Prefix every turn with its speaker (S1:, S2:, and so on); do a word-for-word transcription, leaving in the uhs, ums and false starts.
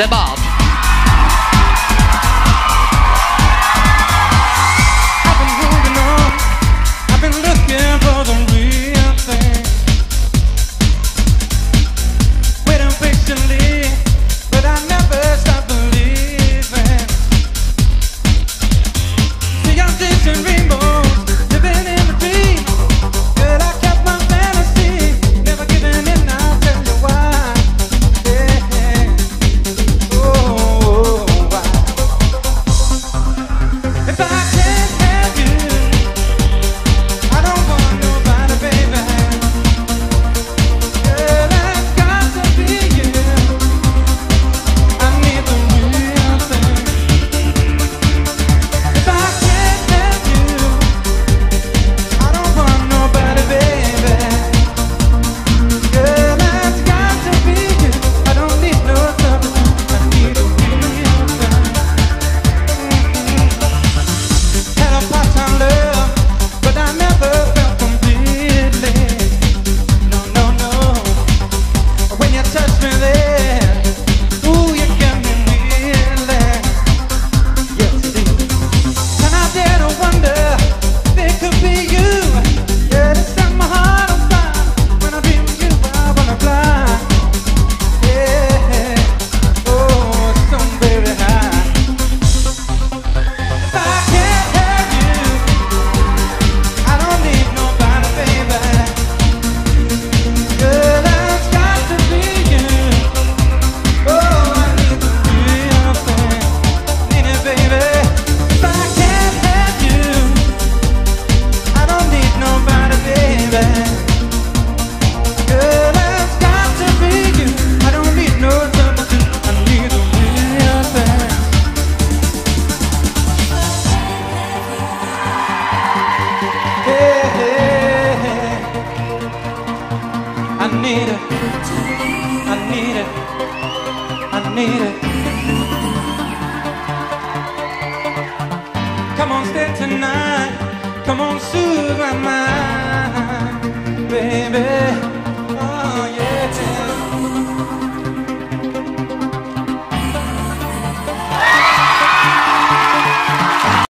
S1: mister Bob.
S2: I've been holding on, I've been looking for the real thing, waiting patiently, but I never stop believing. See, I'm chasing rainbows, living in a dream. Girl, I kept my fantasy, never giving in, I'll tell you why. Yeah. Oh, why? If I can't have you, I don't want nobody, baby. Girl, it's got to be you. I need the real thing. If I can't have you, I don't want nobody, baby. Girl, it's got to be you. I don't need no substitute. I need a real thing. Had a part-time love, but I never felt completely. No, no, no. When you touch me there, ooh, you get me really. Yes, see. And I dare to wonder if it could be you. Yeah, it set my heart on fire. When I be with you, I wanna fly. Yeah, oh, so very high. If I can't have you, I don't need nobody, baby. Girl, it's got to be you. Oh, I need the real thing. Need it, baby. If I can't have you, I don't need nobody, baby. Girl, it's got to be you. I don't need no substitute. I need the real thing. Hey, hey, hey. I need it. I need it. I need it. Come on, stay tonight. Come on, soothe my mind.